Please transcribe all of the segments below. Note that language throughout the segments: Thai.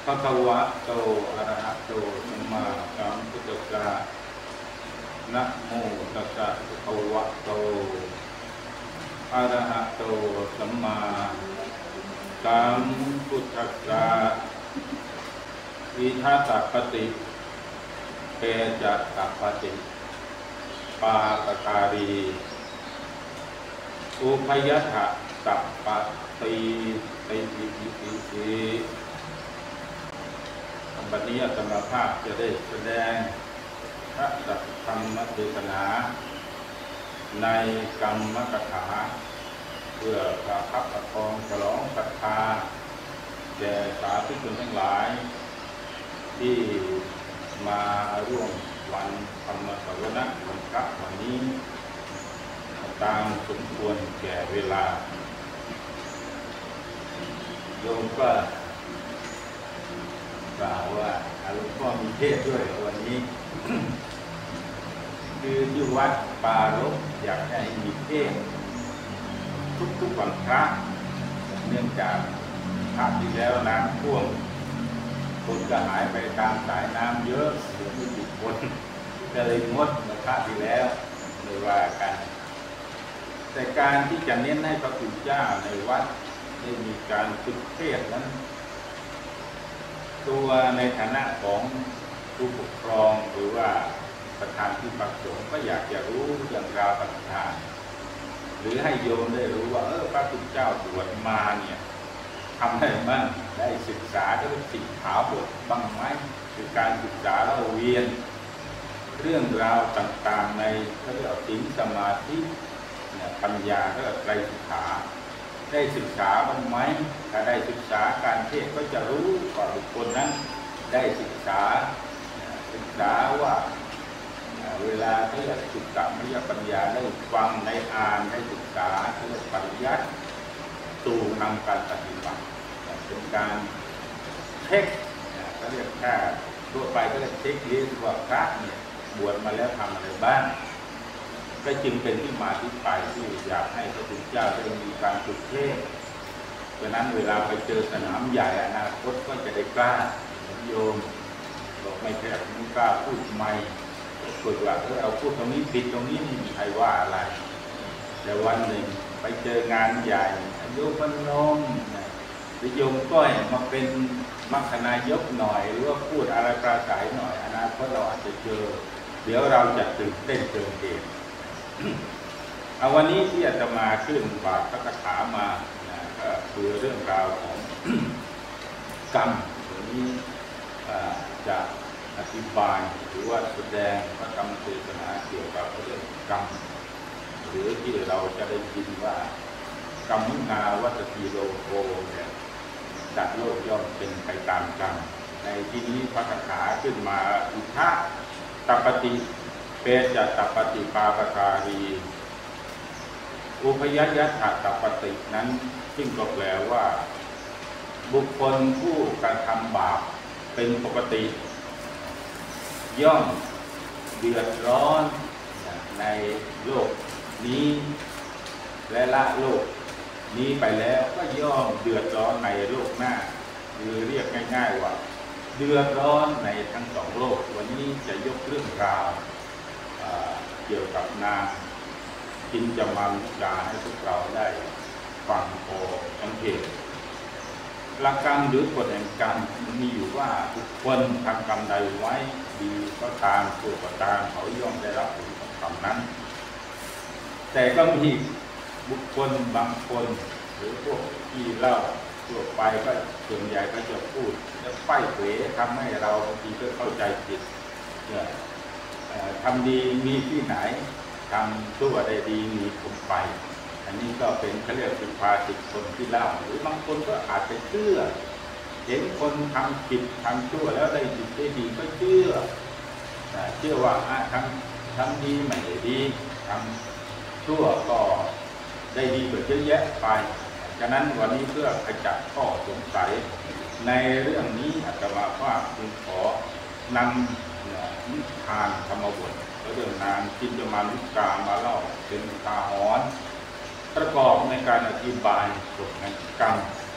ภะคะวะโตอะระหะโตสัมมาสัมพุทธัสสะนะโมตัสสะภะคะวะโตอะระหะโตสัมมาสัมพุทธัสสะอิทัสสะปฏิเปจะสัพปฏิปาปการีอุพยัฏฐสัพปติติบัดนี้อาตมาภาพจะได้แสดงพระสัทธรรมเทศนาในกรรมกถาเพื่อประคับประคองฉลองศรัทธาแก่สาธุชนทั้งหลายที่มาร่วมวันธรรมสวนะวันพระวันนี้ตามสมควรแก่เวลาโยมก็กล่าวว่าหลวงพ่อมีเทศด้วยวันนี้ คือที่วัดป่ารกอยากให้มีเทศทุกวันพระเนื่องจากภาคที่แล้วน้ำท่วมคนก็หายไปตามสายน้ำเยอะเหลือไม่กี่คนก็เลยงดในภาคที่แล้วเลยว่ากันแต่การที่จะเน้นให้พระคุณเจ้าในวัดได้มีการฝึกเทศนั้นตัวในฐานะของผู้ปกครองหรือว่าประธานที่ปักสงฆ์ก็อยากจะรู้อย่างราวประธานหรือให้โยมได้รู้ว่าพระคุณเจ้าบวชมาเนี่ยทำได้บ้างได้ศึกษาด้วยสิ่งขาวบทบ้างไหมคือการศึกษาเราเรียนเรื่องราวต่างๆในเขาเรียกว่าศีลสมาธิปัญญาก็ไตรสิกขาได้ศึกษาบ้างไหมถ้าได้ศึกษาการเทศก็จะรู้ว่าบุคคลนั้นได้ศึกษาว่าเวลาที่จะศึกษาไม่ยปัญญาได้ฟังได้อ่านได้ศึกษาเรื่องปริยัติสู่นำการปฏิบัติเป็นการเช็คเขาเรียกแค่ทั่วไปก็เรียกเช็คลิสต์ว่าพระเนี่ยบวชมาแล้วทำอะไรบ้างก็จึงเป็นที่มาที่ไปที่อยากให้พระพุทธเจ้าได้มีการฝึกเทศเพราะนั้นเวลาไปเจอสนามใหญ่อนาคตก็จะได้กล้าโยมบอกไม่ใช่ไม่กล้าพูดไม่ฝึกว่าเอาพูดตรงนี้ผิดตรงนี้ไม่มีใครว่าอะไรแต่วันหนึ่งไปเจองานใหญ่โยมพนมหรือโยมก้อยมาเป็นมัคคณายกหน่อยหรือว่าพูดอะไรปราศัยหน่อยอนาคตเราอาจจะเจอเดี๋ยวเราจะตื่นเต้นเกินเหตุเอาวันนี้ที่อาตมาขึ้นบาทพระคาถามาก็คือเรื่องราวของ กรรมตัวนี้จะอธิบายหรือว่าแสดงพระธรรมเทศนาเกี่ยวกับเรื่องกรรมหรือที่เราจะได้ยินว่ากรรมมุนาวัตติโลโกเนี่ยจัดโลกย่อมเป็นไปตามกรรมในที่นี้พระคาถาขึ้นมาอุทะตัปปติเปจะตัปปติปาปการีอุพยัฏฐตัปปตินั้นซึ่งก็แปลว่าบุคคลผู้กระทำบาปเป็นปกติย่อมเดือดร้อนในโลกนี้และละโลกนี้ไปแล้วก็ย่อมเดือดร้อนในโลกหน้าหรือเรียกง่ายๆว่าเดือดร้อนในทั้งสองโลกวันนี้จะยกเรื่องราวเกี่ยวกับนางจินจามานุกาให้พวกเราได้ฟังพอสังเกตหลักกรรมหรือกฎแห่งกรรมมีอยู่ว่าบุคคลทำกรรมใดไว้ดีก็ตามชั่วก็ตามเขาย่อมได้รับผลของกรรมนั้นแต่ก็มีบุคคลบางคนหรือพวกที่เล่าทั่วไปก็ส่วนใหญ่ก็จะพูดจะไฝ่เขวทำให้เราบางทีก็เข้าใจผิดทำดีมีที่ไหนทำชั่วได้ดีมีผลไปอันนี้ก็เป็นเขาเรียกสุภาษิตคนที่เล่าหรือบางคนก็อาจจะเชื่อเห็นคนทำผิดทำชั่วแล้วได้ดีได้ดีก็เชื่อว่าทำดีไม่ได้ดีทำชั่วก็ได้ดีกว่าเยอะแยะไปฉะนั้นวันนี้เพื่อขจัดข้อสงสัยในเรื่องนี้อาตมาภาพจึงขอนำนิทานธรรมบทเรื่องนางจินจามานุกามาเล่าเป็นอุทาหรณ์ประกอบในการอธิบายกฎแห่งกรรม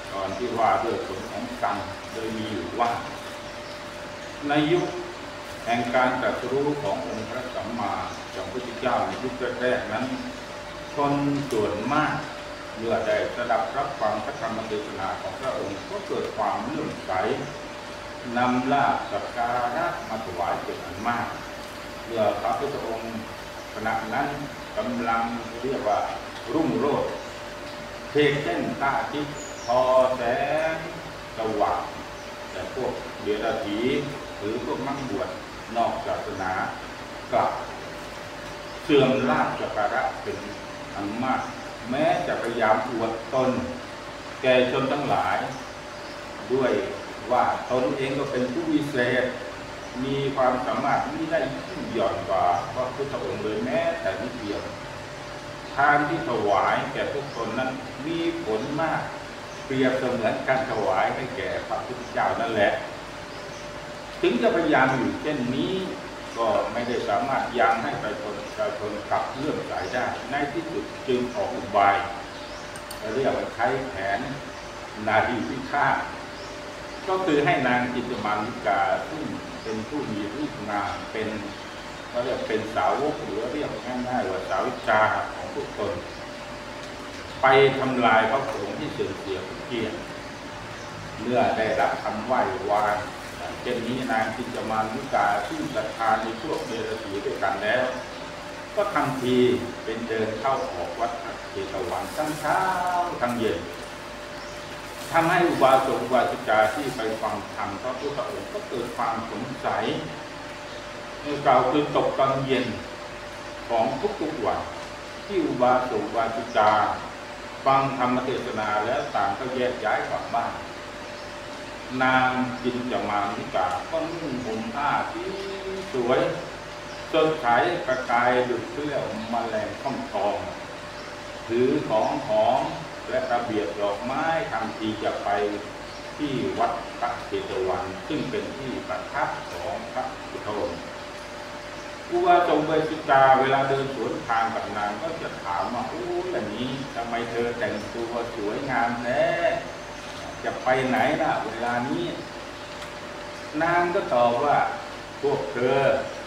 ตอนที่ว่าด้วยผลของกรรมโดยมีอยู่ว่าในยุคแห่งการตรัสรู้ขององค์พระสัมมาสัมพุทธเจ้าในยุคแรกๆนั้นคนส่วนมากเมื่อได้สดับรับฟังพระธรรมเทศนาของพระองค์ก็เกิดความเลื่อมใสนำลาภสักการะมาถวายเป็นอันมากเมื่อพระพุทธองค์ขณะนั้นกำลังเรียกว่ารุ่งโรจน์เทกเส้นพระอาทิตย์พอแสงสว่างแต่พวกเดรัจฉีหรือพวกนักบวชนอกศาสนากลับเสื่อมลาภสักการะเป็นอันมากแม้จะพยายามอวดตนแก่ชนทั้งหลายด้วยว่าตนเองก็เป็นผู้วิเศษมีความสามารถที่ได้ยิ่งหย่อนกว่าพระพุทธองค์เลยแม้แต่นิดเดียวทานที่ถวายแก่ทุกคนนั้นมีผลมากเปรียบเสมือนการถวายให้แก่พระพุทธเจ้านั่นแหละถึงจะพยายามอยู่เช่นนี้ก็ไม่ได้สามารถยังให้ประชาชนกลับเลื่อมใสได้ในที่สุดจึงออกอุบายเรียกว่าใช้แผนนาทีพิฆาตก็คือให้นางจิตมาลิกาซึ่งเป็นผู้มีรูปงามเป็นเขาเรียกเป็นสาวกหรือเรียกง่ายๆว่าสาวิกาของทุกคนไปทำลายพระสงฆ์ที่เสื่อมเสียทุกเกียรติเมื่อได้รับคำไหว้วานเช่นนี้นางจิตมาลิกาซึ่งศรัทธาในพวกเดรัจฉีด้วยกันแล้วก็ทันทีเป็นเดินเข้าออกวัดเจตวันทั้งเช้าทั้งเย็นทำให้อุบาสกอุบาสิกาที่ไปฟังธรรมพระพุทธองค์ก็เกิดความสงสัยกล่าวคือตกตอนเย็นของทุกๆวันที่อุบาสกอุบาสิกาฟังธรรมเทศนาแล้วต่างก็แยกย้ายกลับบ้านนางจินจมาลิกาก็นุ่งห่มผ้าที่สวยสดใสประกายดุจเกลี้ยวแมลงค่อมทองถือของหอมและระเบียบดอกไม้ทำทีจะไปที่วัดพระเจตวันซึ่งเป็นที่ประทับของพระพุทธองค์อุบาสกอุบาสิกาเวลาเดินสวนทางกับนางก็จะถามว่าโอ้อย่างนี้ทำไมเธอแต่งตัวสวยงามแท้จะไปไหนล่ะเวลานี้นางก็ตอบว่าพวกเธอ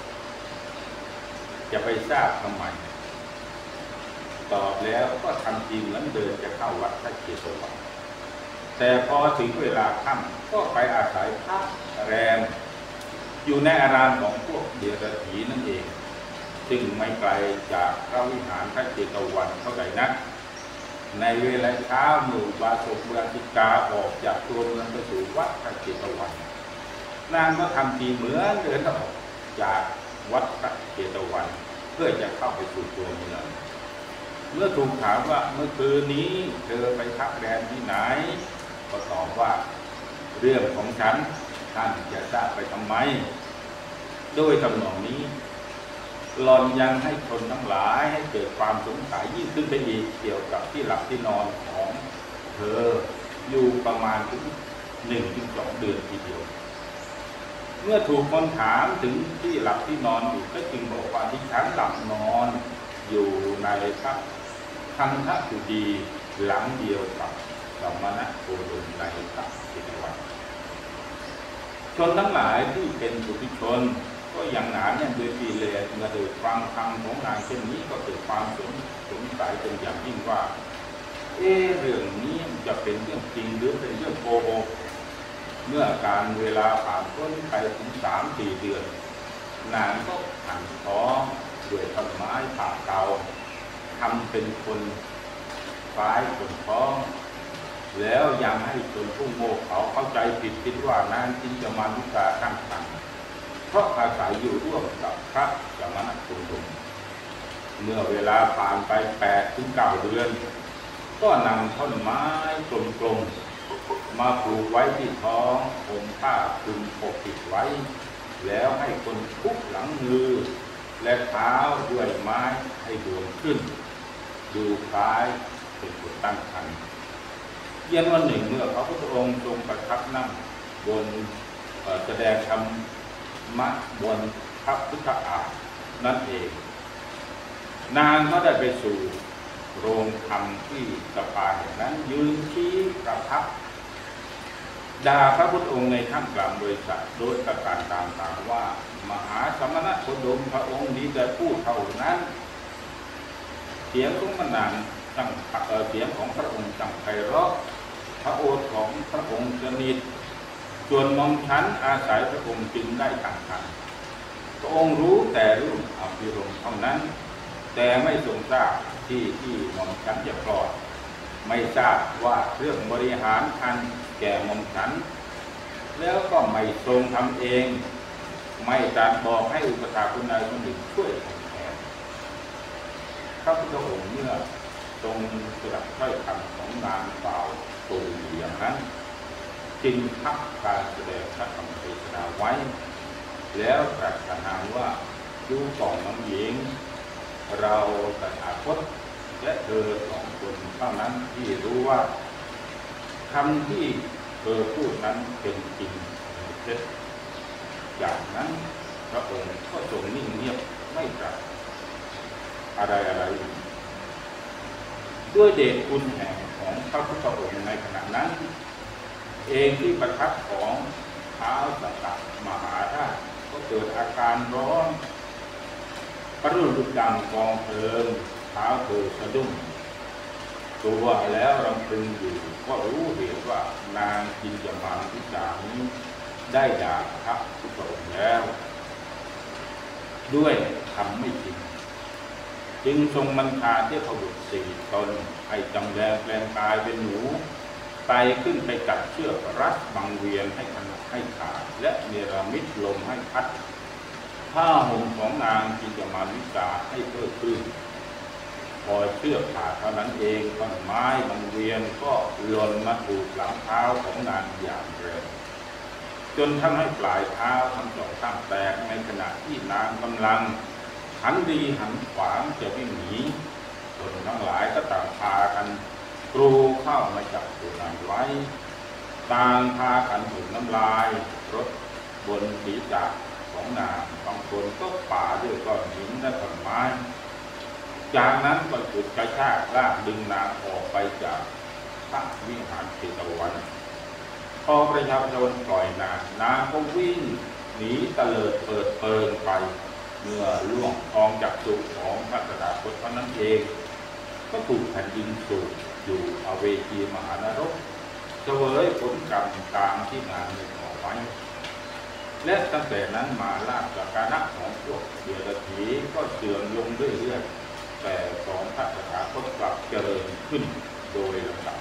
จะไปทราบทำไมตอบแล้วก็ทำทีเหมือนเดินจะเข้าวัดพระเจตวันแต่พอถึงเวลาค่ำก็ไปอาศัยพักแรมอยู่ในอารามของพวกเดรัจฉีนั่นเองซึ่งไม่ไกลจากพระวิหารพระเจตวันเท่าไหร่นักในเวลาเช้าหมู่อุบาสกอุบาสิกาออกจากตัวเมืองไปสู่วัดพระเจตวันนางก็ทำทีเหมือนเดินออกจากวัดพระเจตวันเพื่อจะเข้าไปสู่ตัวเมืองเมื่อถูกถามว่าเมื่อคืนนี้เธอไปพักแรมที่ไหนก็ตอบว่าเรื่องของฉันท่านจะทราบไปทำไมโดยทำนองนี้หล่อนยังให้คนทั้งหลายให้เกิดความสงสัยยิ่งขึ้นไปอีกเกี่ยวกับที่หลับที่นอนของเธออยู่ประมาณถึง 1-2 เดือนทีเดียวเมื่อถูกคนถามถึงที่หลับที่นอนอยู่ก็จึงบอกว่าที่ฉันหลับนอนอยู่ในพระคันธกุฎีหลังเดียวกับสมณโคดมในพระเจตวันชนทั้งหลายที่เป็นปุถุชนก็ยังหนาแน่นด้วยกิเลสเมื่อได้ฟังธรรมของนางเช่นนี้ก็เกิดความสงสัยเป็นอย่างยิ่งว่าเรื่องนี้จะเป็นเรื่องจริงหรือเป็นเรื่องโกหกเมื่อการเวลาผ่านพ้นไปถึง 3-4 เดือนนางก็หั่นท้องด้วยต้นไม้ผ่าเตาทำเป็นคนฟ้ายคนท้องแล้วยังให้คนผู้โง่เขาเข้าใจผิดคิดว่านางจินจมาลิกาตั้งครรภ์เพราะอาศัยอยู่ร่วมกับพระสมณโคดมเมื่อเวลาผ่านไป 8-9 เดือนก็นำท่อนไม้กลมๆมาผูกไว้ที่ท้องห่มผ้าคลุมปกปิดไว้แล้วให้คนทุบหลังมือและเท้าด้วยไม้ให้บวมขึ้นดูคล้ายเป็นคนตั้งครรภ์เย็นวันหนึ่งเมื่อพระพุทธองค์ทรงประทับนั่งบนแสดงธรรมะบนพระพุทธอาสน์นั่นเองนางก็ได้ไปสู่โรงธรรมที่สภาแห่งนั้นยืนชี้ประทับด่าพระพุทธองค์ในท่ามกลางบริษัทโดยประการต่างๆว่ามหาสมณโคดมพระองค์นี้แต่พูดเท่านั้นเสียงของมันนานตั้งเสียงของพระองค์ตั้งไพเราะพระโอษฐ์ของพระองค์สนิทส่วนมอมฉันอาศัยพระองค์จึงได้ตั้งคันพระองค์รู้แต่เรื่องอภิรมย์เท่านั้นแต่ไม่ทรงทราบที่มอมฉันจะคลอดไม่ทราบว่าเรื่องบริหารคันแก่มอมฉันแล้วก็ไม่ทรงทำเองไม่ตรัสบอกให้อุปถากคนใดคนหนึ่งช่วยทำแทนพระพุทธองค์เมื่อทรงสดับถ้อยคำของนางบ่าวตูอย่างนั้นจึงพักการแสดงพระธรรมเทศนาไว้แล้วตรัสถามว่าดูก่อนน้องหญิงเราตถาคตและเธอสองคนเท่านั้นที่รู้ว่าคำที่เธอพูดนั้นเป็นจริงเท็จอย่างนั้นพระองค์ก็ทรงนิ่งเงียบไม่ตรัสอะไรด้วยเดชคุณแห่งของพระพุทธองค์ในขณะนั้นเองที่ประทับของท้าวสัตตมหาราชก็เกิดอาการร้อนพระรุ่นดุจดังกองเพลิงเท้าเธอสะดุ้งตัวแล้วรำพึงอยู่ก็รู้เหตุว่านางจินจามานวิจานี้ได้ด่าพระพุทธองค์แล้วด้วยทำไม่จริงจึงทรงบัญชาเทพบุตรสี่ตนให้จำแรงแปลงกายเป็นหนูไต่ขึ้นไปจับเชือกรัดบังเวียนให้ขาดและเนรมิตลมให้พัดผ้าห่มของนางจินจามานวิจาให้เพิ่มขึ้นพอเชือกขาดเท่านั้นเองต้นไม้บังเวียนก็หล่นมาถูกหลังเท้าของนางอย่างแรงจนทำให้ปลายเท้าทั้งสองข้างแตกในขณะที่นางกำลังหันดีหันขวางจะวิ่งหนีคนทั้งหลายก็ต่างพากันกรูเข้ามาจับตัวนางไว้ต่างพากันถูน้ำลายรถบนศีรษะของนางบางคนก็ป่าด้วยก้อนหินและต้นไม้จากนั้นก็ฉุดกระชากลากดึงนางออกไปจากพระวิหารเชตวันพอประชาชนปล่อยนางก็วิ่งหนีเตลิดเปิดเปิงไปเมื่อล่วงออกจากสุของพระตถาคตเท่านั้นเองก็ถูกแผ่นดินสูบอยู่อเวจีมหานรกเสวยผลกรรมตามที่นางได้ขอไว้และตั้งแต่นั้นมาราชการณะของพวกเดรัจฉีก็เสื่อมลงเรื่อยๆแต่ของพระตถาคตกลับเจริญขึ้นโดยลำดับ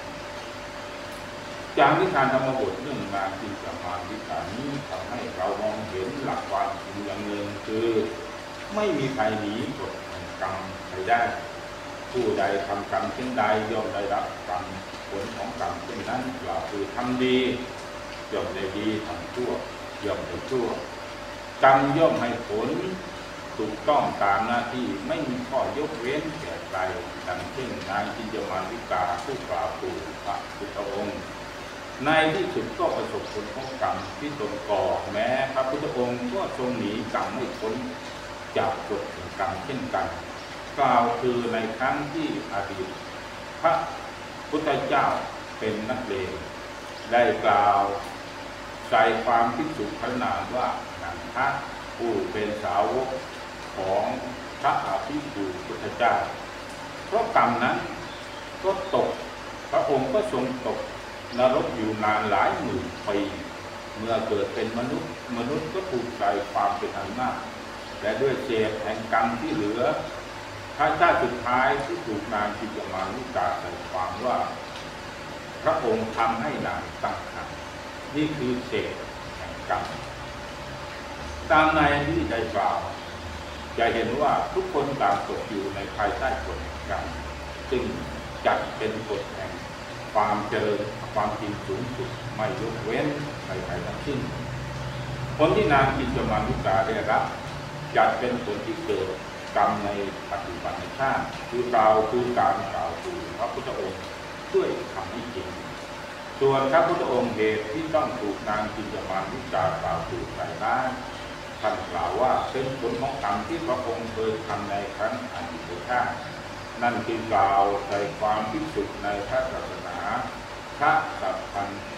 จากนิทานธรรมบทเรื่องนางจินจามานวิจานี้ทำให้เรามองเห็นหลักความจริงอย่างหนึ่งคือไม่มีใครหนีกฎแห่งกรรมใครได้ผู้ใดทำกรรมเช่นใดย่อมได้รับกรรมผลของกรรมเช่นนั้นกล่าวคือทำดีย่อมได้ดีทำชั่วย่อมได้ชั่วกรรมย่อมให้ผลถูกต้องตามหน้าที่ไม่มีข้อยกเว้นแก่ใครดังเช่นนางจินจามานวิกาผู้กล่าวถูกพระพุทธองค์ในที่สุดก็ประสบผลของกรรมที่ตนก่อแม้พระพุทธองค์ก็ทรงหนีกรรมไม่พ้นจากกฎแห่งกรรมเช่นกันกล่าวคือในครั้งที่อดีตพระพุทธเจ้าเป็นนักเลงได้กล่าวใจความภิกษุพระนามว่านันทะผู้เป็นสาวกของพระอภิปุพุทธเจ้าเพราะกรรมนั้นก็ตกพระองค์ก็ทรงตกนรกอยู่นานหลายหมื่นปีเมื่อเกิดเป็นมนุษย์ก็ถูกใจความเป็นอันมากและด้วยเศษแห่งกรรมที่เหลือพระเจ้าสุดท้ายที่ถูกนางจินจามานวิกาใส่ความว่าพระองค์ทำให้นางตั้งครรภ์นี่คือเศษแห่งกรรมตามในที่ได้กล่าวจะเห็นว่าทุกคนต่างตกอยู่ในภายใต้กฎแห่งกรรมซึ่งจัดเป็นกฎแห่งความเจริญความจริงสูงสุดไม่ยกเว้นใครๆทั้งสิ้นผลที่นางจินจามานวิกาได้รับจัดเป็นผลที่เกิดกรรมในปัจจุบันชาติคือการกล่าวถูกพระพุทธองค์ด้วยคำนี้จริงส่วนพระพุทธองค์เหตุที่ต้องถูกนางจินจามานวิกากล่าวถูกใส่ร้ายท่านกล่าวว่าเป็นผลของกรรมที่พระองค์เคยทำในครั้งอดีตชาตินั่นคือกล่าวใจความภิกษุในพระศาสนาพระสัพพันธ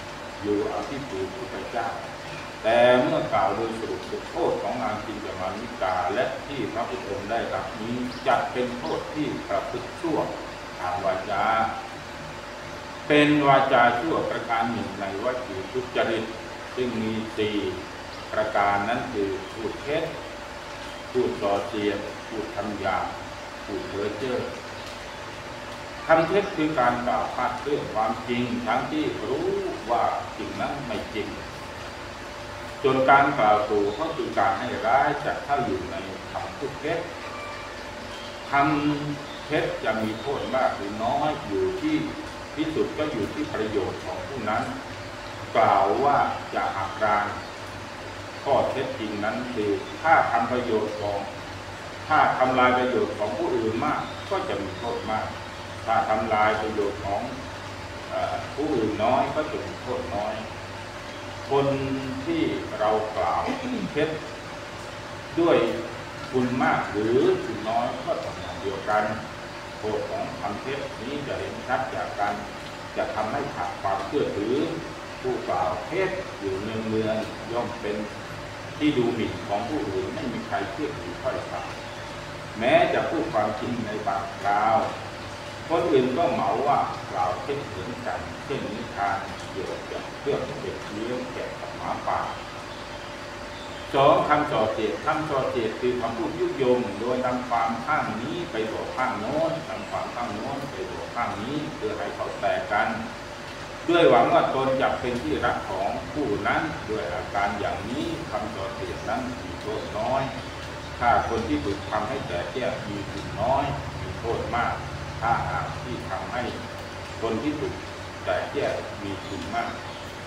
อยู่อภิปูพุทธเจ้าแต่เมื่อกล่าวโดยสรุปโทษของนางจินจามานิกาและที่พระพุทธองค์ได้รับนี้จัดเป็นโทษที่ประพฤติชั่วทางวาจาเป็นวาจาชั่วประการหนึ่งในวจีทุจริตซึ่งมี4ประการนั้นคือพูดเท็จพูดส่อเสียดพูดคำหยาบพูดเพ้อเจ้อคำเท็จคือการกล่าวพาดเรื่องความจริงทั้งที่รู้ว่าจริงนั้นไม่จริงจนการกล่าวตู่ก็คือการให้ร้ายจะเข้าอยู่ในคำพูดเท็จคำเท็จจะมีโทษมากหรือน้อยอยู่ที่ที่สุดก็อยู่ที่ประโยชน์ของผู้นั้นกล่าวว่าจะหักล้างข้อเท็จจริงนั้นคือถ้าทำประโยชน์ของถ้าทำลายประโยชน์ของผู้อื่นมากก็จะมีโทษมากถ้าทำลายประโยชน์ของผู้อื่นน้อยก็จะมีโทษน้อยคนที่เรากล่าวเท็จด้วยคุณมากหรือคุณน้อยก็ทำอย่างเดียวกันโทษของคำเท็จนี้จะเห็นชัดจากการจะทำให้ขาดความเชื่อถือผู้กล่าวเท็จอยู่เนืองๆย่อมเป็นที่ดูหมิ่นของผู้อื่นไม่มีใครเชื่อถือถ้อยคำแม้จะพูดความจริงในบางคราวคนอื่นก็เหมาว่ากล่าวเท็จเหมือนกันเช่นนิทานเกี่ยวกับเรื่องเด็กเลี้ยงแกะกับหมาป่า2คำส่อเสียดคำส่อเสียดคือคำพูดยุยงโดยนำความข้างนี้ไปบอกข้างโน้นนำความข้างโน้นไปบอกข้างนี้เพื่อให้เขาแตกกันด้วยหวังว่าตนจะเป็นที่รักของผู้นั้นด้วยอาการอย่างนี้คำส่อเสียดนั้นมีโทษน้อยถ้าคนที่ถูกทำให้แตกแยกมีคุณน้อยมีโทษมากถ้าหากที่ทำให้คนที่ถูกแตกแยกมีคุณมาก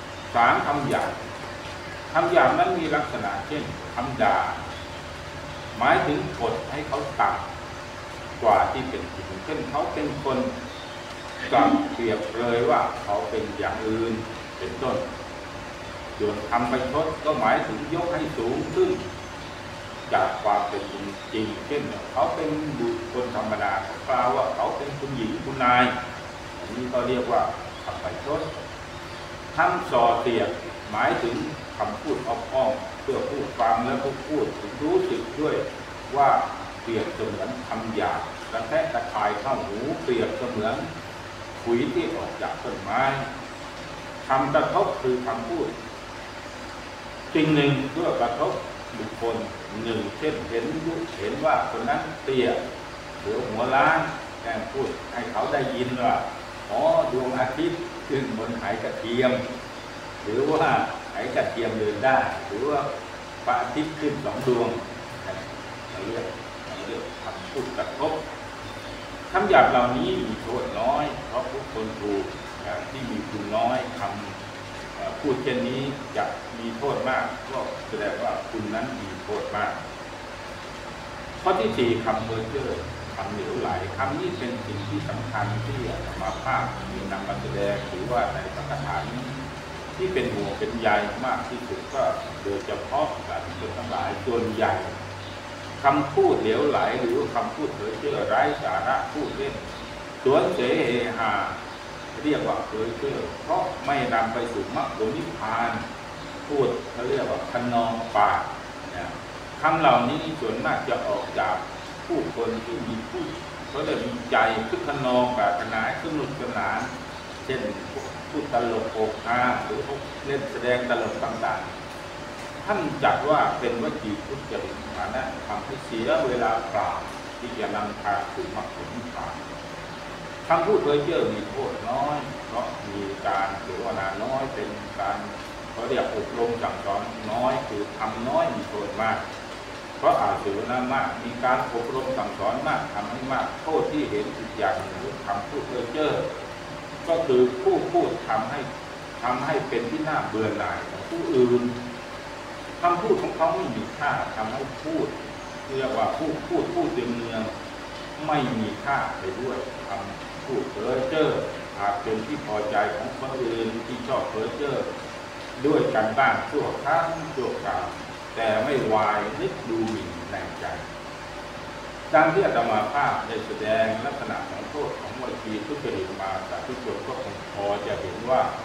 3คำหยาบคำหยาบนั้นมีลักษณะเช่นคำด่าหมายถึงกดให้เขาต่ำกว่าที่เป็นจริงเช่นเขาเป็นคนกับเปรียบเลยว่าเขาเป็นอย่างอื่นเป็นต้นส่วนคำประชดก็หมายถึงยกให้สูงขึ้นจากความเป็นจริงเช่นเขาเป็นบุคคลธรรมดากล่าวว่าเขาเป็นคุณหญิงคุณนายอันนี้ก็เรียกว่าคำประชดคำส่อเสียดหมายถึงคำพูดอ้อมๆเพื่อผู้ฟังและผู้พูดรู้สึกด้วยว่าเปรียบเสมือนคำหยาบกระแทกกระทายเข้าหูเปรียบเสมือนขุยที่ออกจากต้นไม้คำกระทบคือคำพูดสิ่งหนึ่งเพื่อกระทบบุคคลหนึ่งเช่นเห็นว่าคนนั้นเตี้ยหรือหัวล้านแกล้งพูดให้เขาได้ยินว่าอ๋อดวงอาทิตย์ขึ้นบนไหกระเทียมหรือว่าไหกระเทียมเดินได้หรือว่าพระอาทิตย์ขึ้น2 ดวงเราเรียกคำพูดกระทบคำหยาบเหล่านี้มีโทษน้อยเพราะผู้คนถูกที่มีคุณน้อยคำพูดเช่นนี้จะมีโทษมากก็แสดงว่าคุณนั้นมีโทษมากข้อที่4คำเพ้อเจ้อคำเหลวไหลคำนี้เป็นสิ่งที่สำคัญที่อาตมาภาพมีนำมาแสดงหรือว่าในสังฆทานนี้ที่เป็นห่วงเป็นใยมากที่สุดก็โดยเฉพาะการคนทั้งหลายส่วนใหญ่คำพูดเหลวไหลหรือคำพูดเพ้อเจ้อไร้สาระพูดเล่นสวนเสเฮฮาเรียกว่าเพ้อเจ้อเพราะไม่นำไปสู่มรรคผลนิพพานพูดเขาเรียกว่าคะนองปากคำเหล่านี้ส่วนมากจะออกจากผู้คนที่มีผู้เขาจะมีใจคึกขนองปรารถนาสนุกสนานเช่นพูดตลกโปกฮาหรือเล่นแสดงตลกต่างๆท่านจัดว่าเป็นวจีทุจริตฐานะทำให้เสียเวลาเปล่าที่จะนำทางสู่มรรคผลนิพพานคำพูดเพ้อเจ้อมีโทษน้อยเพราะมีการเสวนาน้อยเป็นการเขาเรียกอบรมสั่งสอนน้อยคือทำน้อยมีโทษมากเพราะอาจเสวนามากมีการอบรมสั่งสอนมากทำให้มากโทษที่เห็นอีกอย่างหนึ่งคำพูดเพ้อเจ้อก็คือผู้พูดทำให้เป็นที่น่าเบื่อหน่ายของผู้อื่นคำพูดของเขาไม่มีค่าทำให้พูดเรียกว่าพูดเนืองไม่มีค่าไปด้วยคำพูดเพ้อเจ้ออาจเป็นที่พอใจของคนอื่นที่ชอบเพ้อเจ้อด้วยกันบ้างชั่วครั้งชั่วคราวแต่ไม่วายนึกดูหมิ่นในใจดังที่อาตมาภาพได้แสดงลักษณะของโทษของวจีทุจริตมาแต่ทุกคนก็คงพอจะเห็นว่า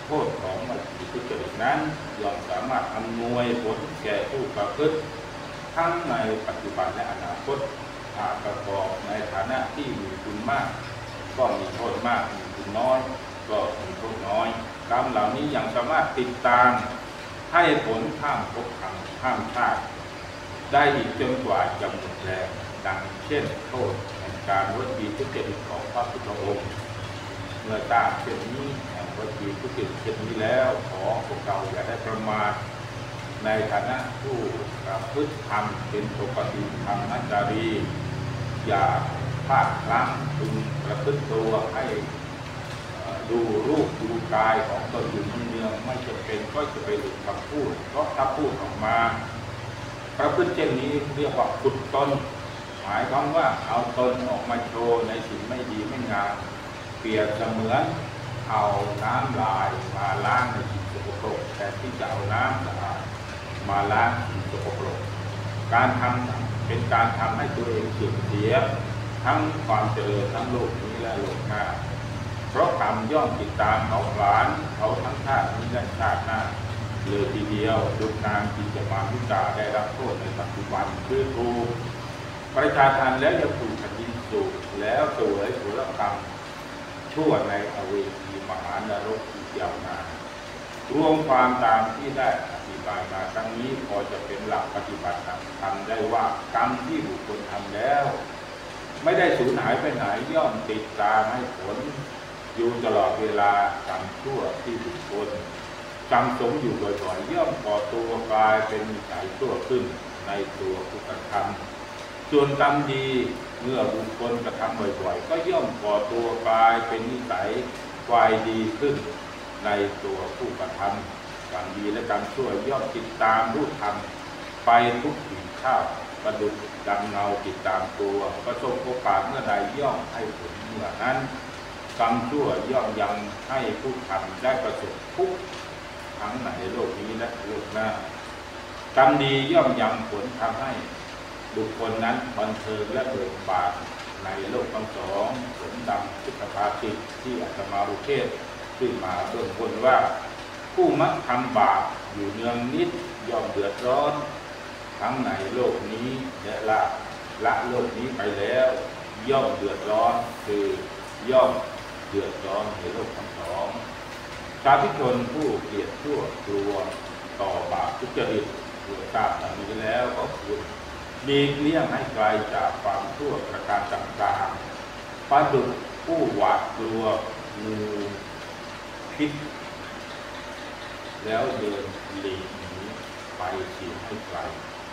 โทษของวจีทุจริตนั้นย่อมสามารถอำนวยผลแก่ผู้ประพฤติทั้งในปัจจุบันและอนาคตหากประกอบในฐานะที่มีคุณมากก็มีโทษมากมีคุณน้อยก็มีโทษน้อยกรรมเหล่านี้ยังสามารถติดตามให้ผลข้ามภพข้ามชาติได้อีกจนกว่าจะหมดแรงดังเช่นโทษแห่งการวจีทุจริตของพระพุทธองค์เมื่อทราบเช่นนี้แห่งวจีทุจริตเช่นนี้แล้วขอพวกเราอย่าได้ประมาทในฐานะผู้ประพฤติธรรมเป็นปกติธรรมนัจจารีอย่าพลาดพลั้งพึงประพฤติตัวให้ดูรูปดูกายของตนอยู่เนืองไม่จำเป็นก็จะไปหลุดคำพูดเพราะถ้าพูดออกมาประพฤติเช่นนี้เรียกว่าขุดตนหมายความว่าเอาตนออกมาโชว์ในสิ่งไม่ดีไม่งามเปรียบเสมือนเอาน้ำลายมาล้างในสิ่งสกปรกแต่ที่จะเอาน้ำสะอาดมาล้างสิ่งสกปรกการทำเป็นการทำให้ตัวเองเสื่อมเสียทั้งความเจริญทั้งโลกนี้และโลกหน้าเพราะกรรมย่อมติดตามเขาผลาญเขาทั้งชาตินี้และชาติหน้าเลยทีเดียวดุจนางที่จะมาพิจารได้รับโทษในปัจจุบันคือถูกประชาทานแล้วยังถูกแผ่นดินสูบแล้วเสวยผลกรรมชั่วในอเวจีมหานรกอีกยาวนานรวมความตามที่ได้อธิบายมาครั้งนี้พอจะเป็นหลักปฏิบัติทำได้ว่ากรรมที่บุคคลทำแล้วไม่ได้สูญหายไปไหนย่อมติดตามให้ผลอยู่ตลอดเวลากรรมชั่วที่บุคคลจำสมอยู่บ่อยๆย่อมก่อตัวกลายเป็นนิสัยชั่วขึ้นในตัวผู้กระทำส่วนกรรมดีเมื่อบุคคลกระทำบ่อยๆก็ย่อมก่อตัวกลายเป็นนิสัยกลายดีขึ้นในตัวผู้กระทำกรรมดีและกรรมชั่วย่อมติดตามรูปธรรมไปทุกถิ่นข้าวประดุจดังเงาติดตามตัวประสบโอกาสเมื่อใดย่อมให้ผลเมื่อนั้นกรรมชั่วย่อมยังให้ผู้ทำได้ประสบทุกข์ทั้งในโลกนี้และโลกหน้ากรรมดีย่อมยังผลทำให้บุคคลนั้นบันเทิงและเบิกบานในโลกทั้งสองสมดังพุทธภาษิตที่อาตมาอุเทศขึ้นมาเบื้องบนว่าผู้มักทำบาปอยู่เนืองนิดย่อมเดือดร้อนทั้งในโลกนี้และละโลกนี้ไปแล้วย่อมเดือดร้อนคือย่อมเดือดร้อนในโลกทั้งสองสาธุชนผู้เกลียดชั่วกลัวต่อบาปทุจริตเมื่อทราบดังนี้แล้วก็ควรหลีกเลี่ยงให้ไกลจากความชั่วประการต่างๆประดุจผู้หวาดกลัวงูพิษแล้วเดินหลีกหนีไปเสียให้ไกล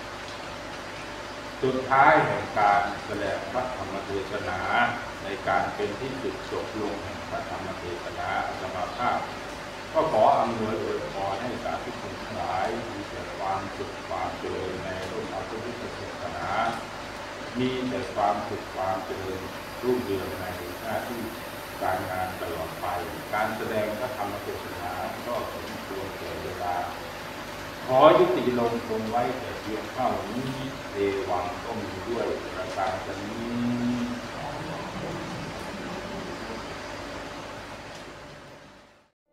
สุดท้ายแห่งการแสดงพระธรรมเทศนาในการเป็นที่สุดจบลงแห่งพระธรรมเทศนาอาตมาภาพก็ขออำนวยอวยพรให้สาธุชนทั้งหลายมีแต่ความสุขความเจริญในร่มพระพุทธศาสนามีแต่ความสุขความเจริญรุ่งเรืองในหน้าที่การงานตลอดไปการแสดงพระธรรมเทศนาก็สมควรแก่เวลาขอยุติลงคงไว้แต่เพียงเท่านี้เอวังก็มีด้วยประการฉะนี้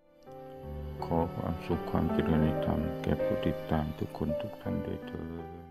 ขอความสุขความเจริญในธรรมแก่ผู้ติดตามทุกคนทุกท่านโดยเถิด